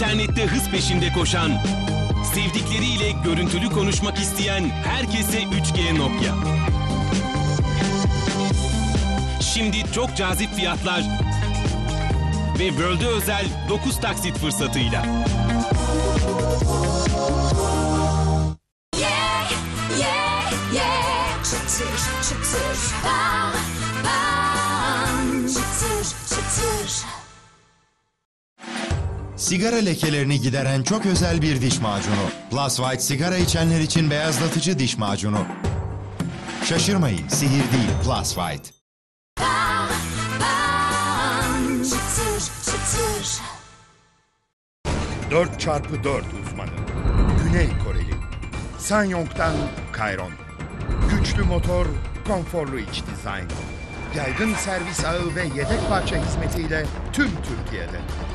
internette hız peşinde koşan, sevdikleriyle görüntülü konuşmak isteyen herkese 3G Nokia. Şimdi çok cazip fiyatlar ve World'e özel 9 taksit fırsatıyla. Çıtır çıtır bam bam, çıtır çıtır. Sigara lekelerini gideren çok özel bir diş macunu. Plus White sigara içenler için beyazlatıcı diş macunu. Şaşırmayın, sihir değil, Plus White. Bam bam, çıtır çıtır. 4x4 uzmanı. Güney Koreli. Sanyong'dan Kayron. Güçlü motor, konforlu iç dizayn. Yaygın servis ağı ve yedek parça hizmetiyle tüm Türkiye'de.